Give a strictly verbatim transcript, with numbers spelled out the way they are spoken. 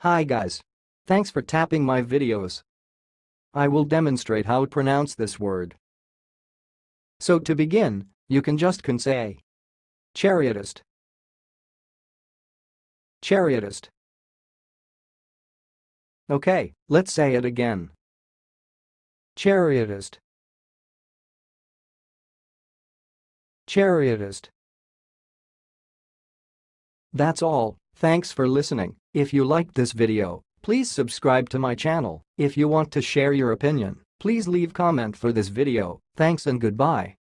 Hi guys. Thanks for tapping my videos. I will demonstrate how to pronounce this word. So to begin, you can just can say Chariotest. Chariotest. Okay, let's say it again. Chariotest. Chariotest. That's all. Thanks for listening. If you liked this video, please subscribe to my channel. If you want to share your opinion, please leave comment for this video. Thanks and goodbye.